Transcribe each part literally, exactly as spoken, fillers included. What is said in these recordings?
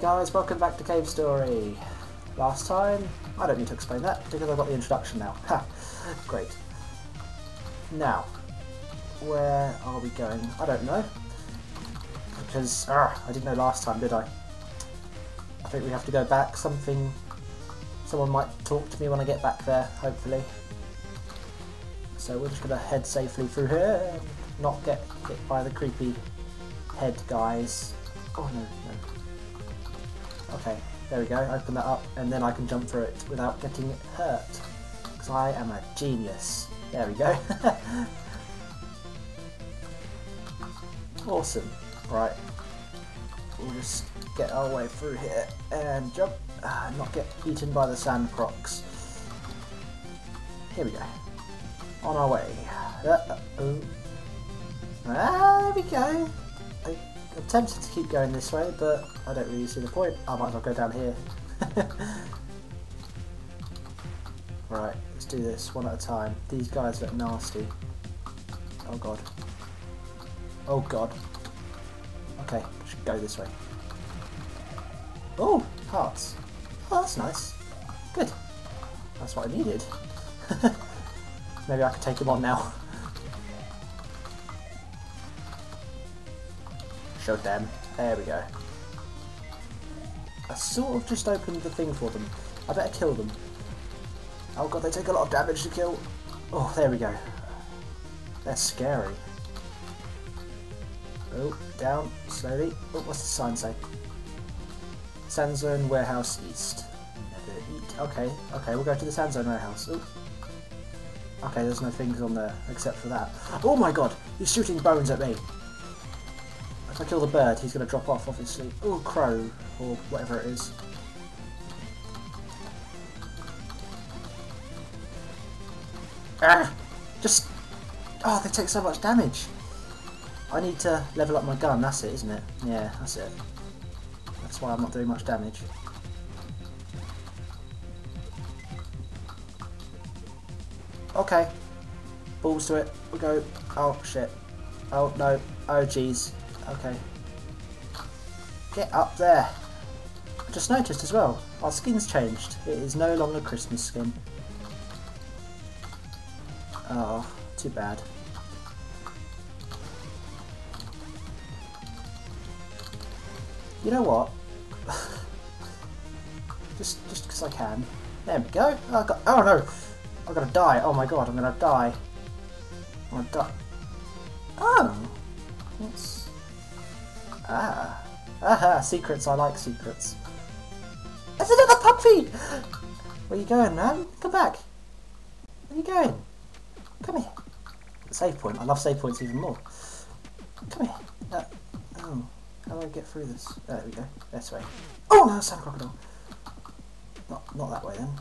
guys, welcome back to Cave Story. Last time, I don't need to explain that because I've got the introduction now. Ha! Great. Now, where are we going? I don't know. Because, uh, I didn't know last time, did I? I think we have to go back. Something, someone might talk to me when I get back there, hopefully. So we're just going to head safely through here and not get hit by the creepy head guys. Oh no, no. Okay, there we go, open that up and then I can jump through it without getting hurt. Because I am a genius. There we go. Awesome. Right, we'll just get our way through here and jump, uh, not get eaten by the sand crocs. Here we go. On our way. Uh, oh. Ah, there we go. I, I'm tempted to keep going this way, but I don't really see the point. I might as well go down here. Right, let's do this one at a time. These guys look nasty. Oh god. Oh god. Okay, should go this way. Oh, hearts. Oh, that's nice. Good. That's what I needed. Maybe I could take him on now. Show them. There we go. I sort of just opened the thing for them. I better kill them. Oh god, they take a lot of damage to kill. Oh, there we go. They're scary. Oh, down, slowly. Oh, what's the sign say? Sandzone Warehouse East. Never eat. Okay, okay, we'll go to the Sandzone Warehouse. Oh. Okay, there's no things on there except for that. Oh my god, he's shooting bones at me. If I kill the bird, he's going to drop off, obviously. Oh, crow, or whatever it is. Ah! Just... Oh, they take so much damage. I need to level up my gun, that's it, isn't it? Yeah, that's it. That's why I'm not doing much damage. Okay. Balls to it. We'll go. Oh, shit. Oh, no. Oh, jeez. Okay. Get up there. I just noticed as well, our skin's changed. It is no longer Christmas skin. Oh, too bad. You know what? just just because I can. There we go. Oh, I got, oh no! I'm gonna die. Oh my god, I'm gonna die. I'm gonna die. Oh! What's... Ah. Aha, secrets. I like secrets. There's another puppy! Where you going, man? Come back. Where you going? Come here. Save point. I love save points even more. Come here. Uh, oh. How do I get through this? There we go. This way. Oh no, sand crocodile. Not, not that way then.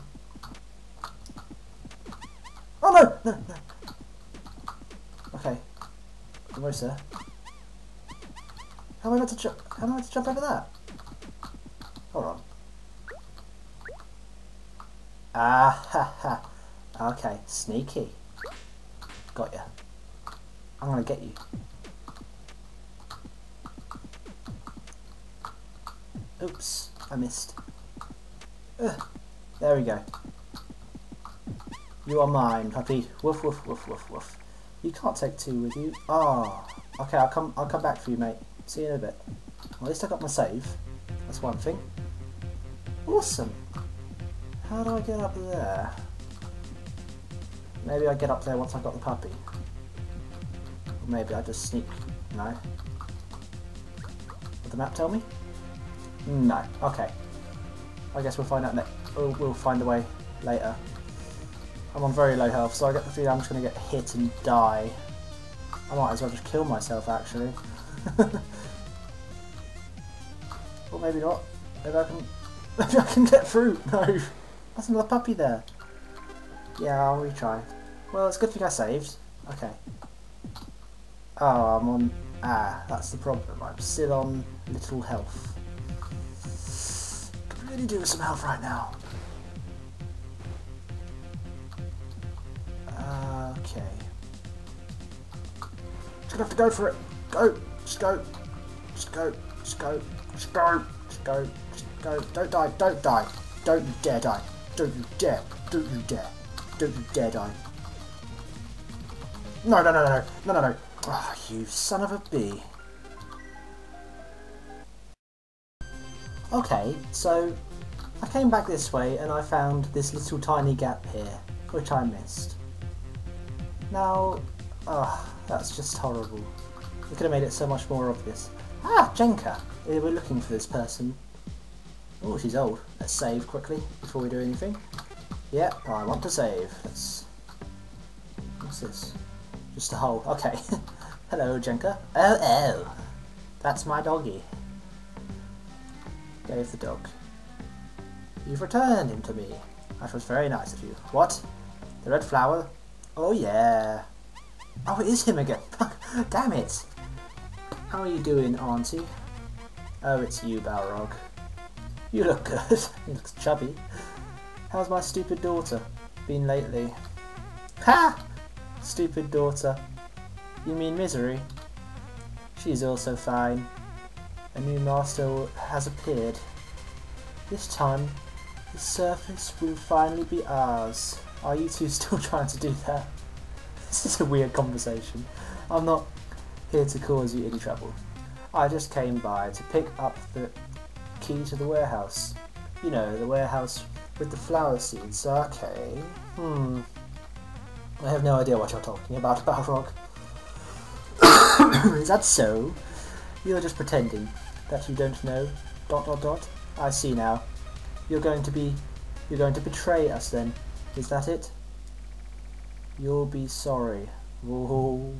Oh no, no, no. Okay. Almost there. How am I meant to jump? How am I meant to jump over that? Hold on. Ah ha ha. Okay, sneaky. Got ya. I'm gonna get you. Oops, I missed. Ugh. There we go. You are mine, puppy. Woof woof woof woof woof. You can't take two with you. Ah. Oh. Okay, I'll come. I'll come back for you, mate. See you in a bit. Well, at least I got my save. That's one thing. Awesome. How do I get up there? Maybe I get up there once I've got the puppy. Or maybe I just sneak. No. Did the map tell me? No. Okay. I guess we'll find out next. We'll, we'll find a way later. I'm on very low health, so I get the feeling I'm just going to get hit and die. I might as well just kill myself, actually. Or maybe not. Maybe I can. Maybe I can get through. No, there's another puppy there. Yeah, I'll retry. Well, it's a good thing I saved. Okay. Oh, I'm on. Ah, that's the problem. I'm still on little health. Could really do with some health right now. Okay. Just gonna have to go for it. Go. Just go. Just go. Just go. Just go. Just go, just go, don't die, don't die, don't you dare die, don't you dare, don't you dare, don't you dare die. No, no, no, no, no, no, no, ah, oh, you son of a bee. Okay, so I came back this way and I found this little tiny gap here, which I missed. Now, oh, that's just horrible. We could have made it so much more obvious. Ah, Jenka! We're looking for this person. Oh, she's old. Let's save quickly before we do anything. Yep, I want to save. Let's... What's this? Just a hole. Okay. Hello, Jenka. Oh, oh. That's my doggy. Gave the dog. You've returned him to me. That was very nice of you. What? The red flower? Oh yeah. Oh, it is him again. Damn it. How are you doing, Auntie? Oh, it's you, Balrog. You look good. You look chubby. How's my stupid daughter been lately? Ha! Stupid daughter. You mean Misery? She's also fine. A new master has appeared. This time, the surface will finally be ours. Are you two still trying to do that? This is a weird conversation. I'm not here to cause you any trouble. I just came by to pick up the key to the warehouse. You know, the warehouse with the flower seeds. Okay. Hmm. I have no idea what you're talking about, Balrog. Is that so? You're just pretending that you don't know. Dot dot dot. I see now. You're going to be... You're going to betray us then. Is that it? You'll be sorry. Whoa.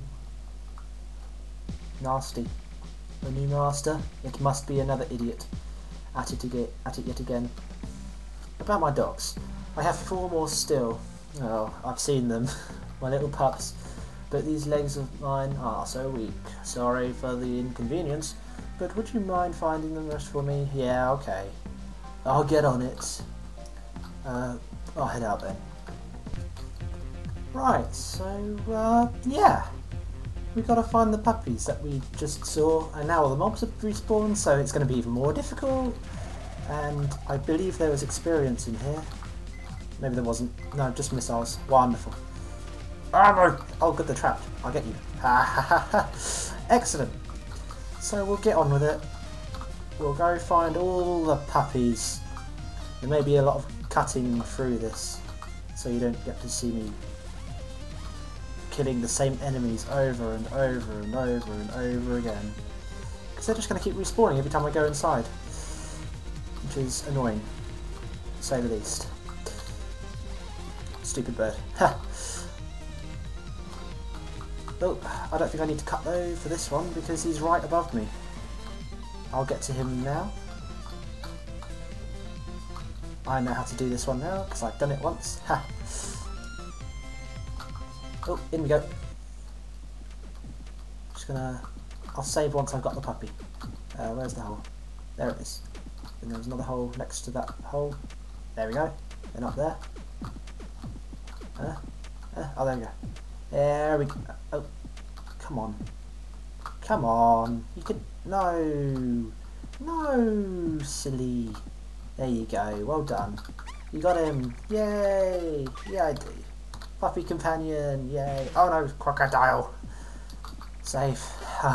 Nasty. A new master? It must be another idiot. At it, again, at it yet again. About my dogs. I have four more still. Oh, I've seen them. My little pups. But these legs of mine are so weak. Sorry for the inconvenience. But would you mind finding them just for me? Yeah, okay. I'll get on it. Uh, I'll head out then. Right, so, uh, yeah. We gotta find the puppies that we just saw, and now all the mobs have respawned, so it's gonna be even more difficult. And I believe there was experience in here. Maybe there wasn't. No, just missiles. Wonderful. Oh no! Oh good, they're trapped. I'll get you. Ha ha ha ha! Excellent. So we'll get on with it. We'll go find all the puppies. There may be a lot of cutting through this, so you don't get to see me killing the same enemies over and over and over and over again. Because they're just going to keep respawning every time I go inside. Which is annoying, to say the least. Stupid bird. Ha! Oh, I don't think I need to cut though for this one because he's right above me. I'll get to him now. I know how to do this one now because I've done it once. Ha! Oh, in we go. Just gonna... I'll save once I've got the puppy. Uh, where's the hole? There it is. And there's another hole next to that hole. There we go. Then up there. Uh, uh, oh, there we go. There we go. Oh, come on. Come on. You could... No. No, silly. There you go. Well done. You got him. Yay. Yeah, I do. Puppy companion. Yay. Oh no, crocodile. Safe.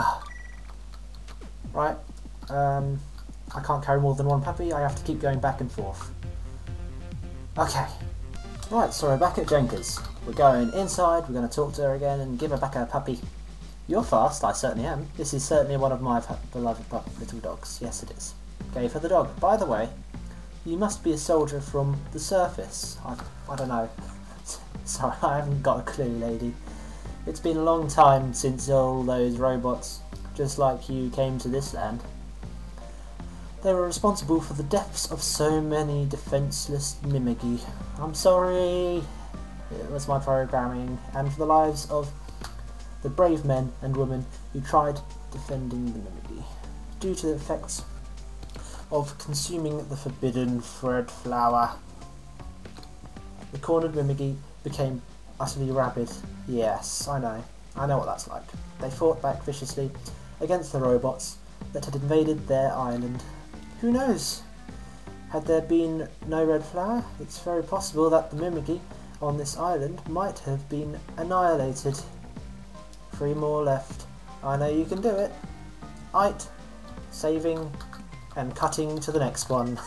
Right. Um, I can't carry more than one puppy. I have to keep going back and forth. Okay. Right, so we're back at Jenka's. We're going inside, we're going to talk to her again and give her back her puppy. You're fast, I certainly am. This is certainly one of my beloved little dogs. Yes, it is. Gave her the dog. By the way, you must be a soldier from the surface. I, I don't know. Sorry, I haven't got a clue, lady. It's been a long time since all those robots, just like you, came to this land. They were responsible for the deaths of so many defenseless Mimigi. I'm sorry, it was my programming, and for the lives of the brave men and women who tried defending the Mimigi. Due to the effects of consuming the forbidden thread flower, the cornered Mimigi became utterly rabid. Yes, I know. I know what that's like. They fought back viciously against the robots that had invaded their island. who knows? Had there been no red flower, it's very possible that the Mimikyu on this island might have been annihilated. Three more left. I know you can do it. Right, saving and cutting to the next one.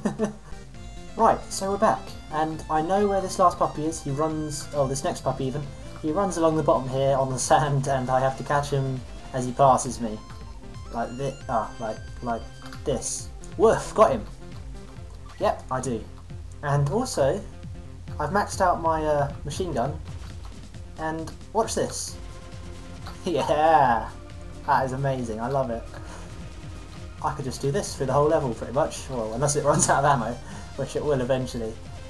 Right, so we're back, and I know where this last puppy is. He runs, oh this next puppy even, he runs along the bottom here on the sand, and I have to catch him as he passes me. Like this, ah, like, like this. Woof, got him. Yep, I do. And also, I've maxed out my uh, machine gun, and watch this. Yeah, that is amazing, I love it. I could just do this through the whole level pretty much, well unless it runs out of ammo, which it will eventually.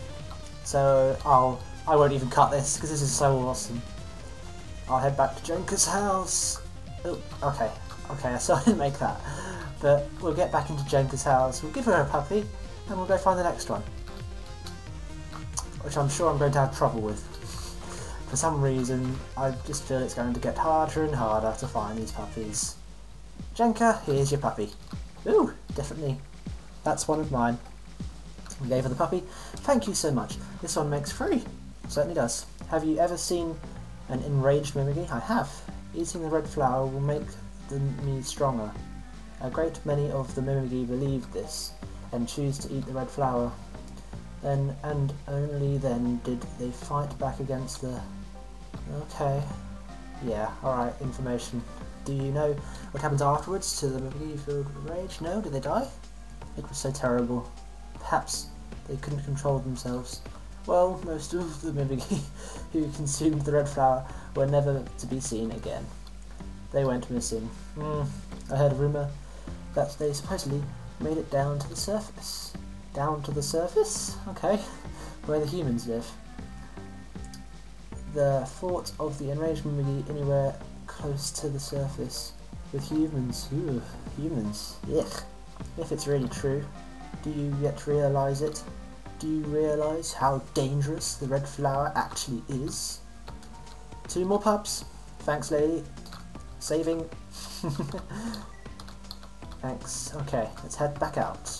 So I'll, I won't even cut this because this is so awesome. I'll head back to Jenka's house. Oh, okay, okay, so I didn't make that. But we'll get back into Jenka's house, we'll give her a puppy, and we'll go find the next one. Which I'm sure I'm going to have trouble with. For some reason, I just feel it's going to get harder and harder to find these puppies. Jenka, here's your puppy. Ooh, definitely. That's one of mine. We gave her the puppy. Thank you so much. This one makes three. Certainly does. Have you ever seen an enraged Mimikyu? I have. Eating the red flower will make the, me stronger. A great many of the Mimikyu believed this, and choose to eat the red flower. Then, and only then, did they fight back against the... Okay. Yeah, alright, information. Do you know what happens afterwards to the Mimikyu filled with rage? No? Did they die? It was so terrible. Perhaps they couldn't control themselves. Well, most of the Mimikyu who consumed the red flower were never to be seen again. They went missing. Mm, I heard a rumour that they supposedly made it down to the surface. Down to the surface? Okay. Where the humans live. The thought of the enraged Mimikyu anywhere close to the surface with humans. Ooh, humans. Yuck. If it's really true, do you yet realise it? Do you realise how dangerous the red flower actually is? Two more pups. Thanks, lady. Saving. Thanks. Okay, let's head back out.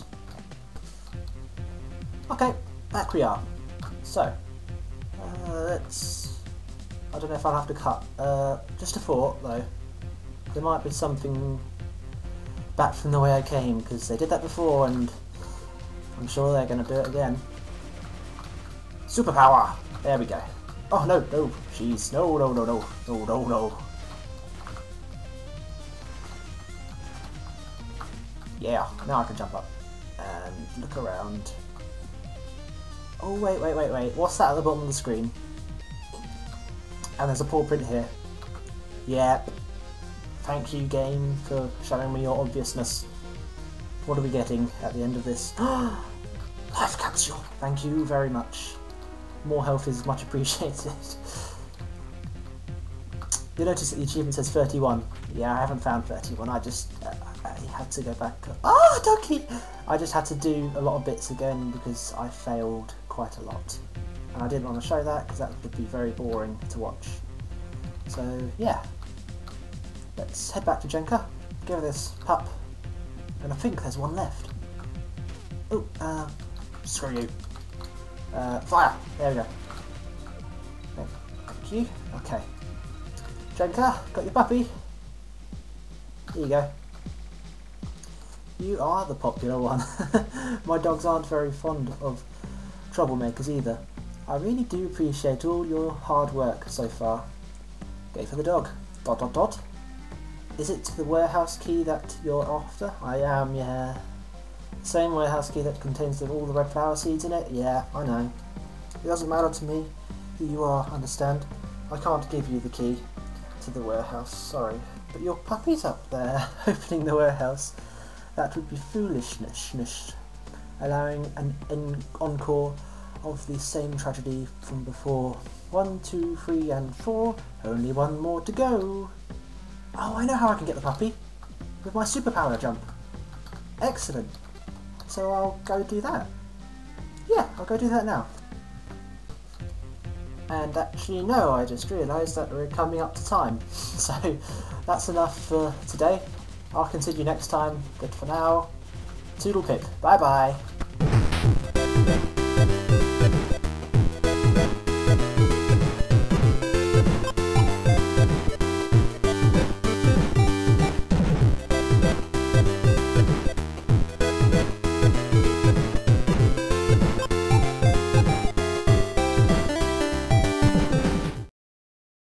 Okay, back we are. So, uh, let's... I don't know if I'll have to cut. Uh, just a thought, though. There might be something back from the way I came, because they did that before, and I'm sure they're going to do it again. Superpower! There we go. Oh, no, no, jeez. No, no, no, no. No, no, no. Yeah, now I can jump up and look around. Oh, wait, wait, wait, wait. What's that at the bottom of the screen? And there's a paw print here. Yep. Thank you, game, for showing me your obviousness. What are we getting at the end of this? Life capsule! Thank you very much. More health is much appreciated. You notice that the achievement says thirty-one. Yeah, I haven't found thirty-one. I just uh, I had to go back. Ah, donkey! I just had to do a lot of bits again because I failed quite a lot. And I didn't want to show that because that would be very boring to watch. So, yeah. Let's head back to Jenka, give her this pup, and I think there's one left. Oh, uh, screw you. Uh, fire! There we go. Thank, thank you. Okay. Jenka, got your puppy. Here you go. You are the popular one. My dogs aren't very fond of troublemakers either. I really do appreciate all your hard work so far. Go for the dog. Dot dot dot. Is it the warehouse key that you're after? I am, yeah. Same warehouse key that contains the, all the red flower seeds in it? Yeah, I know. It doesn't matter to me who you are, understand? I can't give you the key to the warehouse, sorry. But your puppy's up there, opening the warehouse. That would be foolishness. Allowing an en encore of the same tragedy from before. One, two, three, and four. Only one more to go. Oh, I know how I can get the puppy. With my superpower jump. Excellent. So I'll go do that. Yeah, I'll go do that now. And actually, no, I just realised that we're coming up to time. So that's enough for today. I'll continue next time, but for now, Toodle pip. Bye bye.